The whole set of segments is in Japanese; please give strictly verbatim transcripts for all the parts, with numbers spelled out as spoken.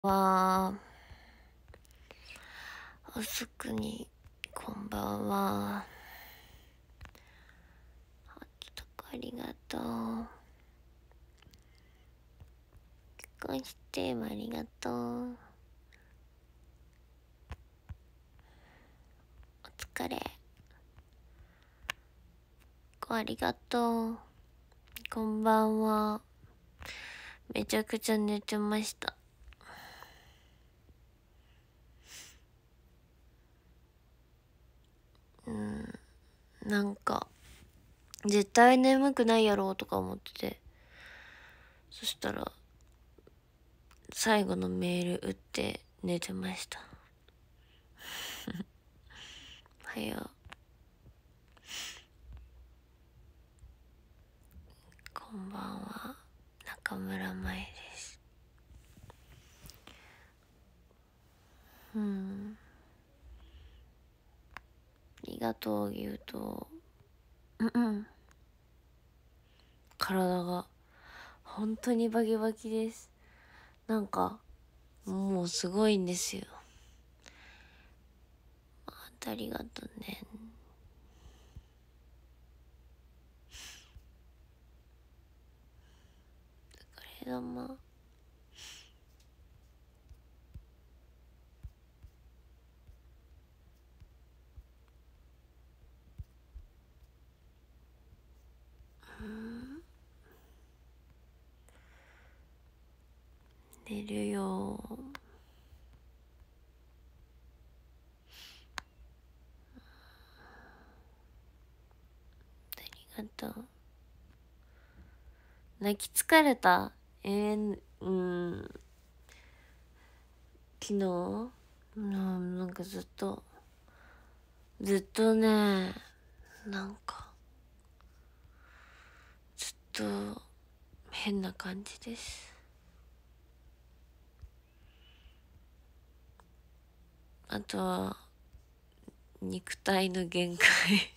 は遅くにこんばんは。ハートとかありがとう。結婚してもありがとう。お疲れ。ありがとう。こんばんは。めちゃくちゃ寝てました。うんなんか絶対眠くないやろうとか思ってて、そしたら最後のメール打って寝てました。はよう。こんばんは、中村舞です。うんありがとう言うと、うんうん体が本当にバキバキです。なんかもうすごいんですよ。ありがとうね。お疲れ様。うん寝るよ。ありがとう。泣き疲れた。えー、うん昨日うんなんかずっとずっとねなんかずっと変な感じです。あとは肉体の限界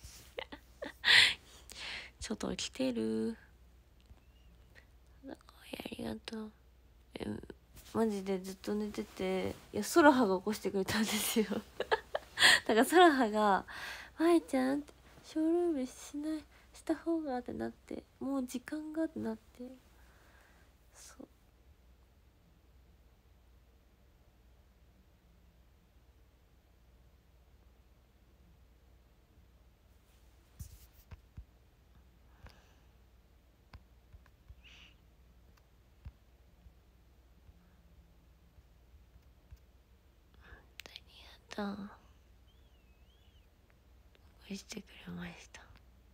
ちょっと来てる。ありがとう。えマジでずっと寝てて、いやソラハが起こしてくれたんですよだからソラハが「舞ちゃん」って「ショールームしないした方が」ってなって、もう時間がってなって、そうありがとう。起こしてくれました。あ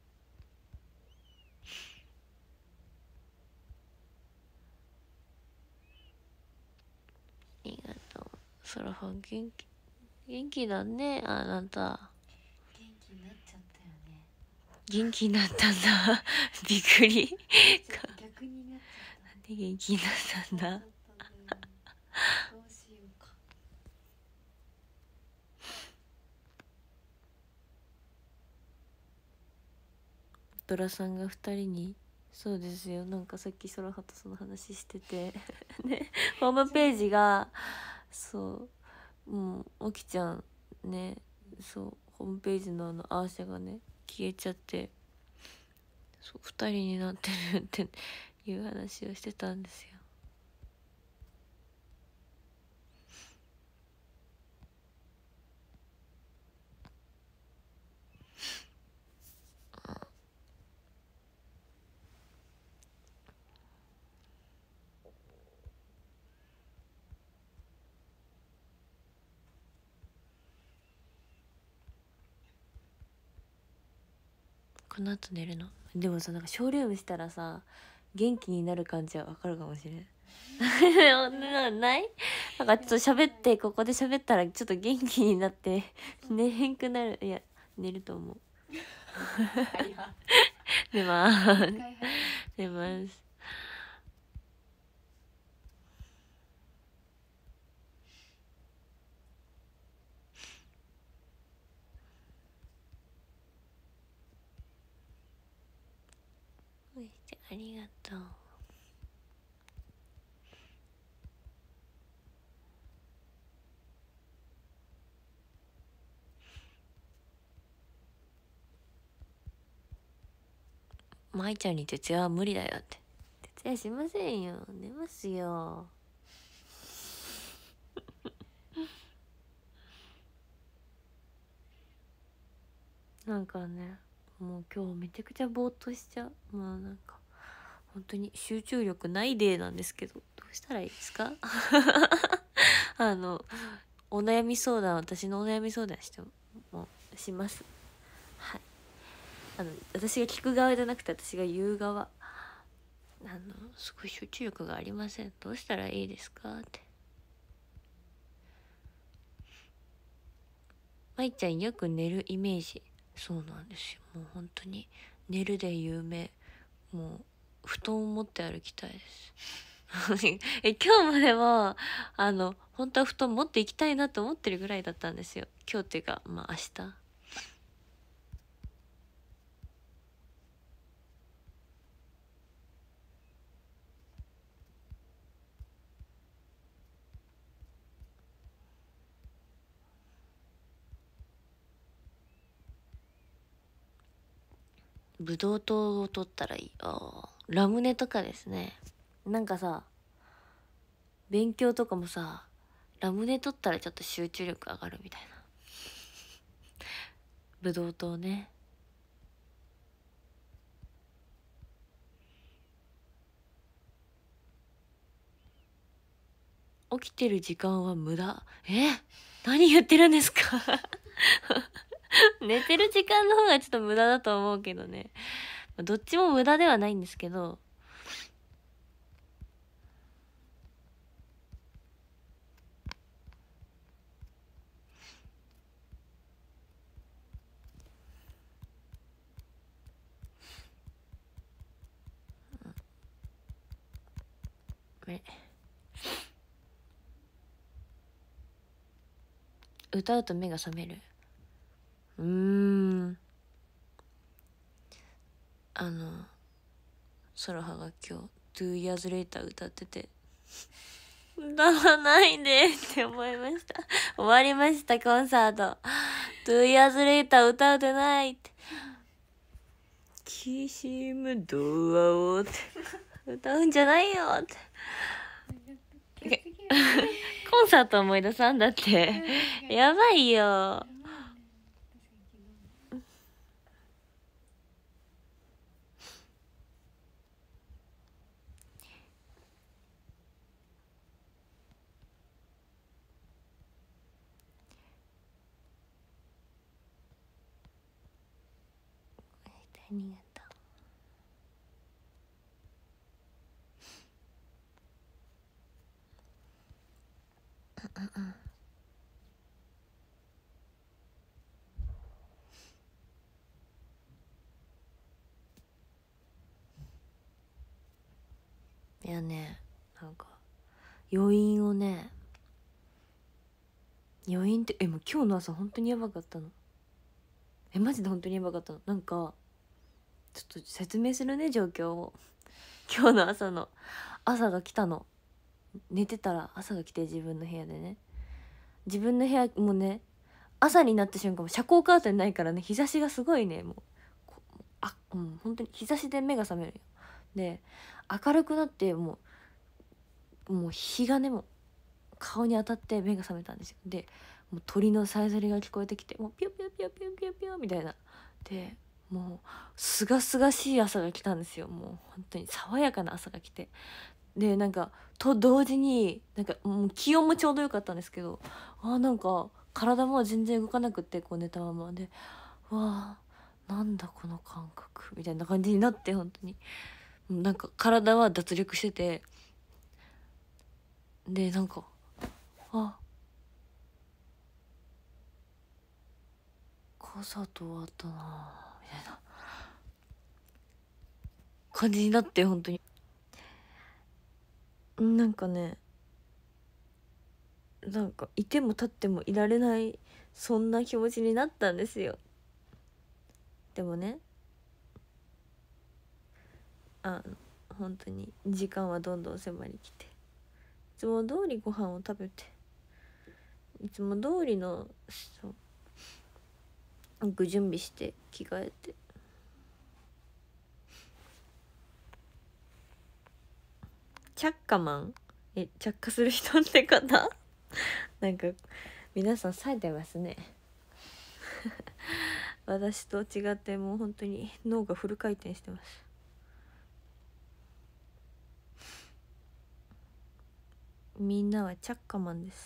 りがとう。ソラハ元気元気だね、あなた。 元気になっちゃったよね。 元気になったんだびっくり逆になっちゃった。 なんで元気になったんだどうしようか。 ドラさんが二人に、そうですよ、なんかさっきソラハとその話しててね、ホームページがそうもうおきちゃんね、そうホームページのあのアーシャがね消えちゃって、そう二人になってるっていう話をしてたんですよ。この後寝るの。でもさ、なんかショールームしたらさ元気になる感じはわかるかもしれんないなんかちょっと喋って、ここで喋ったらちょっと元気になって寝へんくなる。いや寝ると思う寝まーす寝ます。ありがとう。 舞ちゃんに徹夜は無理だよって。徹夜しませんよ、寝ますよ。なんかね、もう今日めちゃくちゃぼーっとしちゃう。まあなんか本当に集中力ないデーなんですけど、どうしたらいいですか？あのお悩み相談、私のお悩み相談してももうします。はい。あの私が聞く側じゃなくて私が言う側。あのすごい集中力がありません、どうしたらいいですかって。まいちゃんよく寝るイメージ。そうなんですよ、もう本当に寝るで有名。もう布団を持って歩きたいです。え今日まではあの本当は布団持っていきたいなと思ってるぐらいだったんですよ。今日っていうかまあ明日。ブドウ糖を取ったらいい。あーラムネとかですね。なんかさ勉強とかもさラムネ取ったらちょっと集中力上がるみたいな。ブドウ糖ね。起きてる時間は無駄。え何言ってるんですか？寝てる時間の方がちょっと無駄だと思うけどね。どっちも無駄ではないんですけど、え歌うと目が覚める。うーんあのソロハが今日「Two Years Later」歌ってて歌わないでって思いました。終わりましたコンサート。Two Years Later 歌うてないって。きしむドアをって歌うんじゃないよって。コンサート思い出さんだってやばいよ。何やったいやね、なんか余韻をね、余韻ってえもう今日の朝本当にやばかったの。えマジで本当にやばかったの。なんかちょっと説明するね状況を。今日の朝の朝が来たの。寝てたら朝が来て、自分の部屋でね、自分の部屋もね、朝になった瞬間も遮光カーテンないからね、日差しがすごいね、もうこあうん本当に日差しで目が覚めるよ。で明るくなってもうもう日がねもう顔に当たって目が覚めたんですよ。でもう鳥のさえずりが聞こえてきて、もうピヨピヨピヨピヨピヨピヨみたいな。でもうすがすがしい朝が来たんですよ。もう本当に爽やかな朝が来て、でなんかと同時になんかもう気温もちょうどよかったんですけど、あなんか体も全然動かなくって、こう寝たままで、わあなんだこの感覚みたいな感じになって、本当になんか体は脱力してて、でなんかあコンサート終わったなみたいな感じになって、本当になんかね、なんかいても立ってもいられない、そんな気持ちになったんですよ。でもね、あの本当に時間はどんどん迫りきて、いつも通りご飯を食べて、いつも通りのそう具準備して着替えて、 チャッカマン、え着火する人って方なんか皆さん冴えてますね私と違ってもう本当に脳がフル回転してます。みんなはチャッカマンです。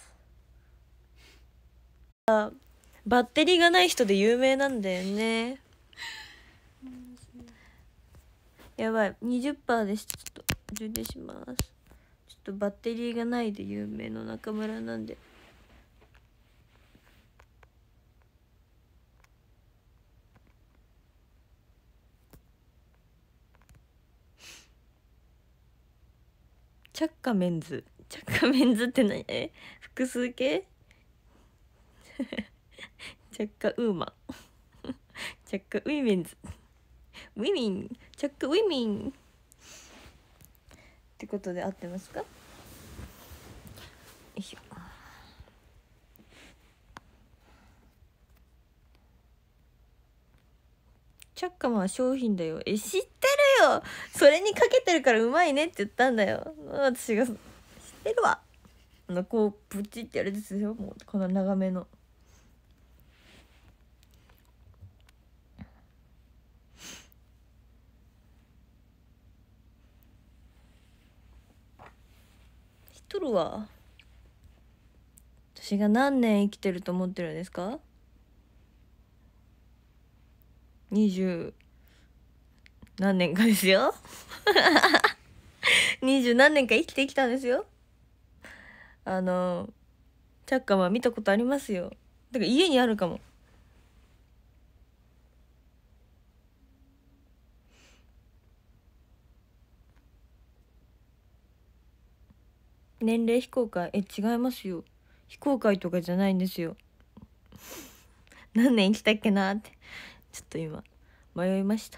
あ、バッテリーがない人で有名なんだよね。やばい にじゅっパーセント です。ちょっと充電します。ちょっとバッテリーがないで有名の中村なんで。チャッカメンズ、チャッカメンズって何？え複数形チャッカウーマンチャッカウィメンズ、ウィミン、チャッカウィミンってことで合ってますか？よいしょ。チャッカマンは商品だよ。え、知ってるよ。それにかけてるからうまいねって言ったんだよ。私が知ってるわ。あのこうプチってやるですよ。もうこの長めの。知っとるわ。私が何年生きてると思ってるんですか？二十何年かですよ二十何年か生きてきたんですよ。あのチャッカマン見たことありますよ。だから家にあるかも。年齢非公開、え違いますよ。非公開とかじゃないんですよ。何年生きたっけなってちょっと今迷いました。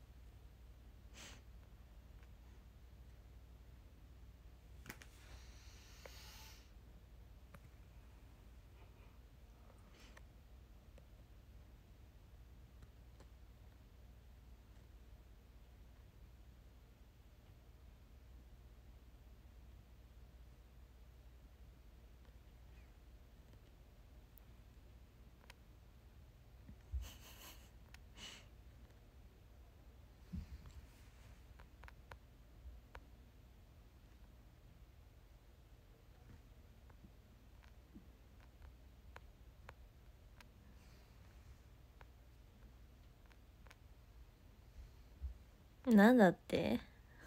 なんだって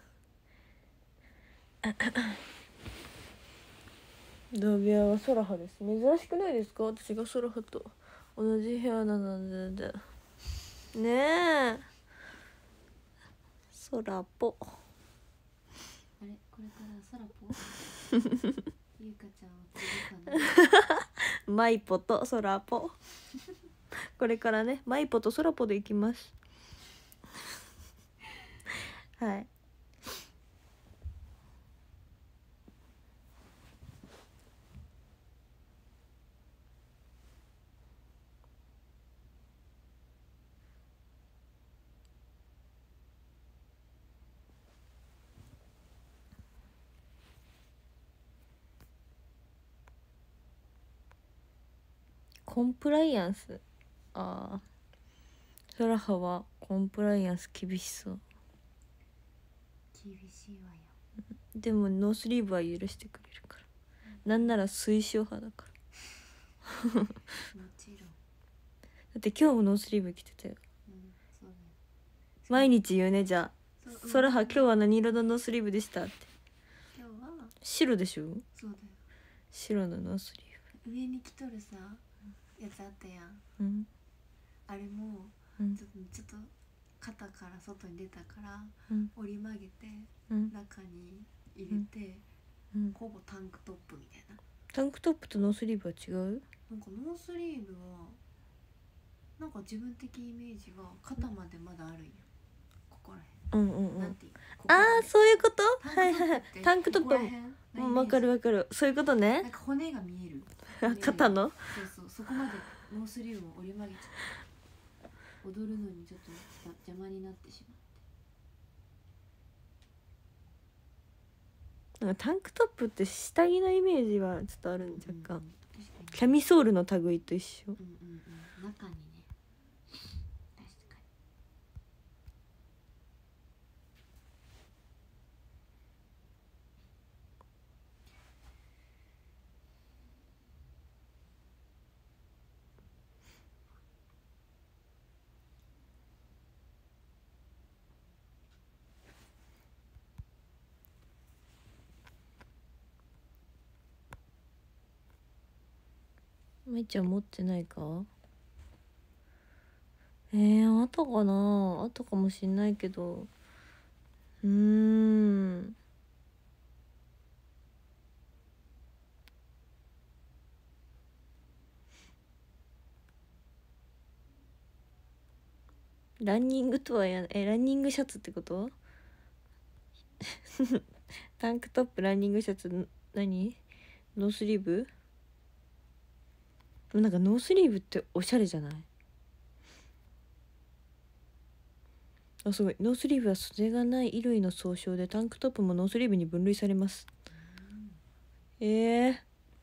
ドビアは空葉です。珍しくないですか？私が空葉と同じ部屋なのでねえ。空ぽあれこれから空ぽゆうかちゃんを釣るかなマイポと空ぽこれからねマイポと空ぽでいきますはい。コンプライアンス、ああ空葉はコンプライアンス厳しそう。 厳しいわよ。 でもノースリーブは許してくれるから、うん、なんなら推奨派だからもちろん。だって今日もノースリーブ着てたよ、 うん、そうだよ。 毎日言うね。じゃあ空葉今日は何色のノースリーブでしたって。 今日は白でしょ。 そうだよ。 白のノースリーブ上に着とるさやつあったやん、 うん、 あれもちょっと、ちょっと肩から外に出たから、うん、折り曲げて、うん、中に入れて、うん、ほぼタンクトップみたいな。 タンクトップとノースリーブは違う？ なんかノースリーブはなんか自分的イメージは肩までまだあるんや、ここらへん。うんうんうん。なんていう、 ああそういうこと。はいはいはい。タンクトップもわかるわかる。そういうことね。 なんか骨が見える。 肩の。 そうそう、そこまでノースリーブを折り曲げちゃう。踊るのにちょっと邪魔になってしまって。 なんかタンクトップって下着のイメージはちょっとあるん若干、うん、キャミソールの類と一緒、うんうんうん、中にね確かまいちゃん持ってないか。えー、あったかな、あったかもしんないけど、うーんランニングとはやえランニングシャツってことタンクトップランニングシャツ何ノースリーブ。なんかノースリーブっておしゃれじゃない。あ、すごい。ノースリーブは袖がない衣類の総称でタンクトップもノースリーブに分類されます。えー、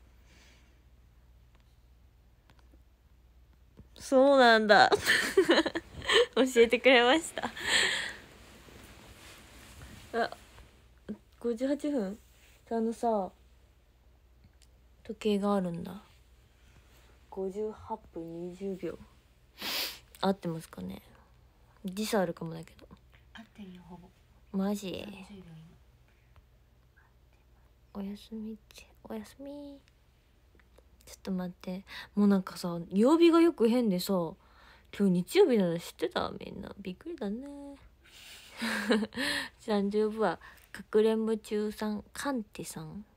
そうなんだ教えてくれましたあ、ごじゅうはっぷん。あのさ時計があるんだ。ごじゅうはっぷんにじゅうびょう合ってますかね。時差あるかもだけど。 合ってるよほぼ。 マジ。おやすみっちおやすみ。ちょっと待って、もうなんかさ曜日がよく変でさ、今日日曜日なの知ってた？みんなびっくりだねさんじゅうぶはかくれんぼ中さん、かんてさん、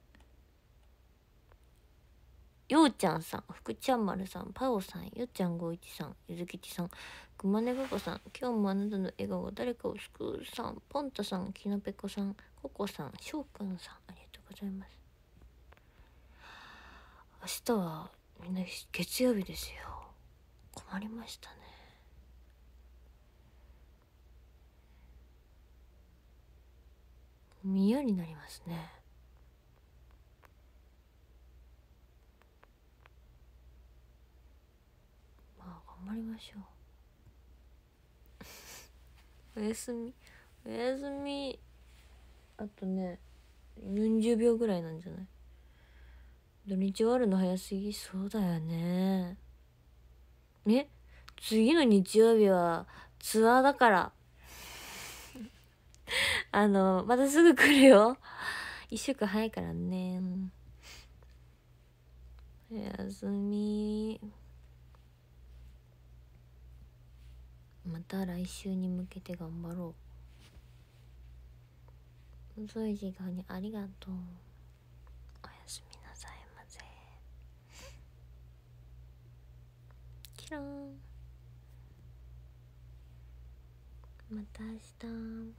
ようちゃんさん、福ちゃんまるさん、パオさん、よっちゃんごいちさん、ゆずきちさん、くまねごこさん、今日もあなたの笑顔が誰かを救うさん、ポンタさん、きのぺこさん、ココさん、しょうくんさん、ありがとうございます。明日はみんな月曜日ですよ。困りましたね。嫌になりますね。まあ頑張りましょうおやすみおやすみ。あとねよんじゅうびょうぐらいなんじゃない。土日終わるの早すぎ。そうだよね。え、次の日曜日はツアーだからあのまたすぐ来るよ。一週間早いからね。おやすみ。また来週に向けて頑張ろう。遅い時間にありがとう。おやすみなさいませ。キラーン。また明日。